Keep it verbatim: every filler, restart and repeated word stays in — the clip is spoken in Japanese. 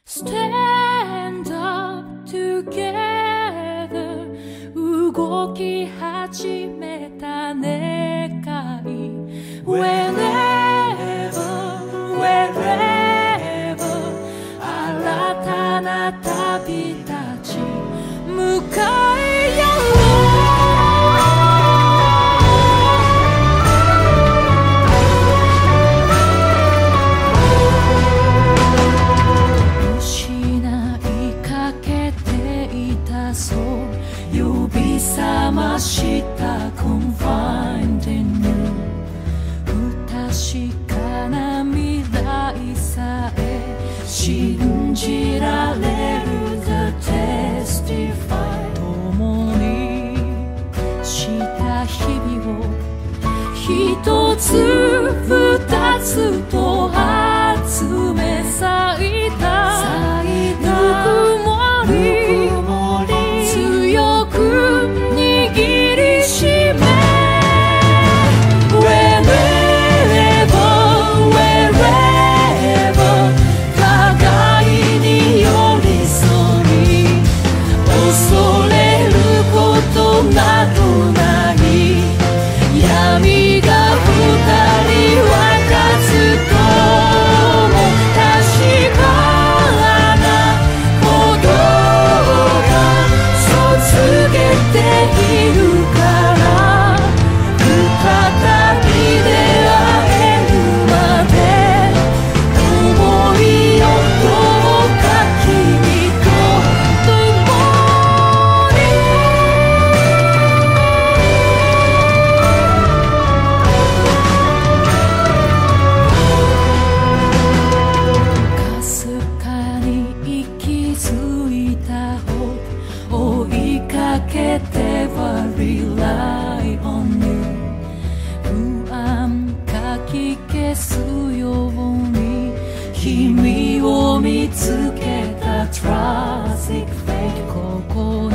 Stand up together 動き始めた願い Wherever, wherever 新たな旅立ち向かい合う呼び覚ました Confined in you 不確かな未来さえ信じられる The Testify 共にした日々を一つ二つと集め咲いたぬくもり強く握りしめ Wherever, wherever 互いに寄り添い恐れることなどない闇が二人分かつとも確かなことが告げているから再び出会えるまで思いをどうか君と共にかすかに息づいた追いかけては Rely on you 不安かき消すように君を見つけた Tragic fate ここ